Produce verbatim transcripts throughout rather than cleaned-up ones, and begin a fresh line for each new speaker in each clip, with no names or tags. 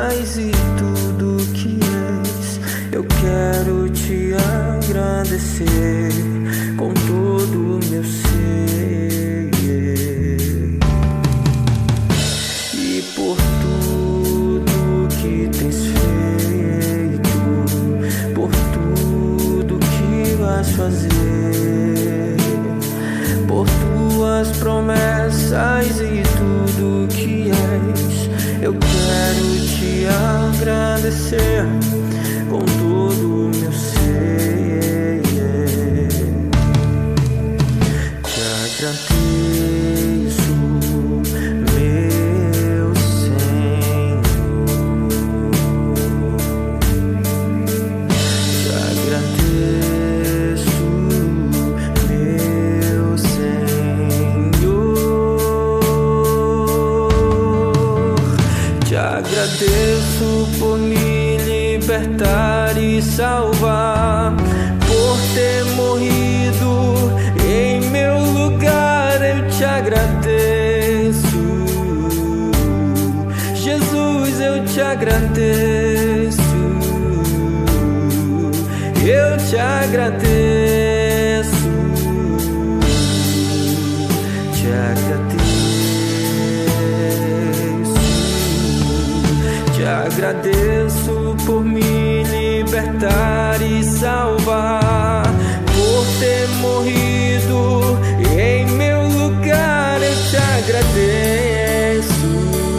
promessas e tudo que és. Eu quero te agradecer com todo o meu ser, e por tudo que tens feito, por tudo que vais fazer, por tuas promessas e tudo que és. Eu quero te agradecer com todo o meu ser. Te agradeço, meu Senhor. Te agradeço, meu Senhor. Te agradeço por me libertar e salvar, por ter morrido em meu lugar. Eu te agradeço, Jesus, eu te agradeço, eu te agradeço, te agradeço, te agradeço por me libertar e salvar, por ter morrido em meu lugar. Eu te agradeço,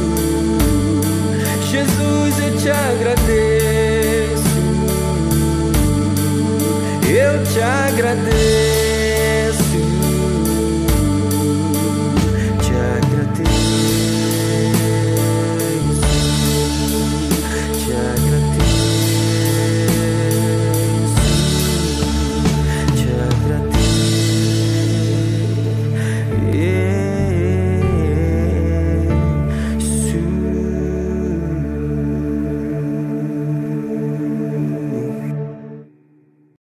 Jesus, eu te agradeço, eu te agradeço.